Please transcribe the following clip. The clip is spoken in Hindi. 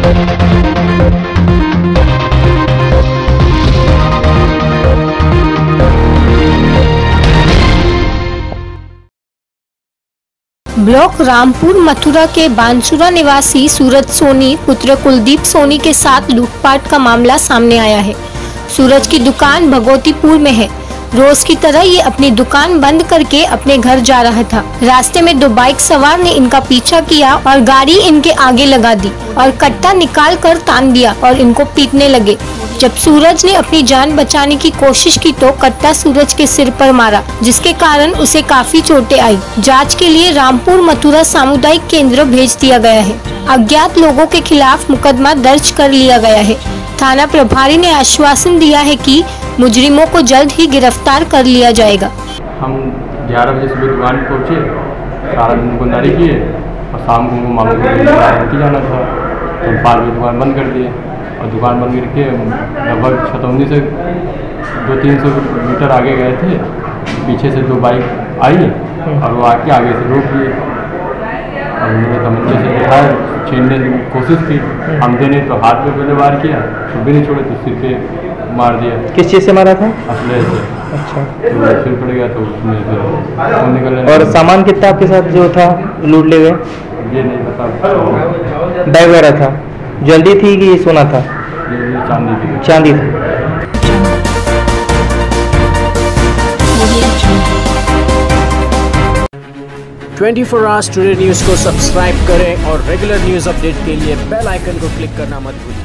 ब्लॉक रामपुर मथुरा के बांसुरा निवासी सूरज सोनी पुत्र कुलदीप सोनी के साथ लूटपाट का मामला सामने आया है। सूरज की दुकान भगवतीपुर में है। रोज की तरह ये अपनी दुकान बंद करके अपने घर जा रहा था। रास्ते में दो बाइक सवार ने इनका पीछा किया और गाड़ी इनके आगे लगा दी और कट्टा निकाल कर तान दिया और इनको पीटने लगे। जब सूरज ने अपनी जान बचाने की कोशिश की तो कट्टा सूरज के सिर पर मारा, जिसके कारण उसे काफी चोटें आई। जांच के लिए रामपुर मथुरा सामुदायिक केंद्र भेज दिया गया है। अज्ञात लोगों के खिलाफ मुकदमा दर्ज कर लिया गया है। थाना प्रभारी ने आश्वासन दिया है कि मुजरिमों को जल्द ही गिरफ्तार कर लिया जाएगा। हम 11 बजे सुबह दुकान पहुँचे, सारा दिन दुकानदारी किए और शाम को मामू की जाना था तो 5 बजे दुकान बंद कर दिए और दुकान बंद करके लगभग छतौनी से 200-300 मीटर आगे गए थे। पीछे से दो बाइक आई और वो आके आगे से रोक दिए और उन्होंने तमंचे से दिखाया, छीनने की कोशिश की। हम देने तो हाथ पे पहले वार किया, तो भी नहीं छोड़े तो सिर पे मार दिया। किस चीज़ से मारा था? असले से। अच्छा। तो सिर पड़ गया तो उसमें से निकलने। और सामान कितना आपके साथ जो था लूट ले गए? ये नहीं पता। बैग वगैरह था? जल्दी थी कि सोना था? ये चांदी थी। चांदी थी। 24 आवर्स टुडे न्यूज़ को सब्सक्राइब करें और रेगुलर न्यूज़ अपडेट के लिए बेल आइकन को क्लिक करना मत भूलिए।